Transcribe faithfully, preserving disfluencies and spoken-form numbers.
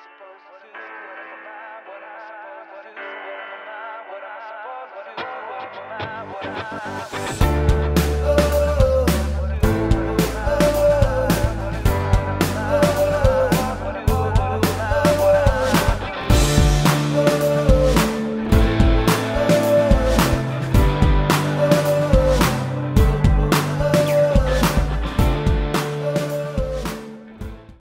supposed to do? What am I? What am I supposed to do? What am I? What am I supposed to do? What am I? What am I?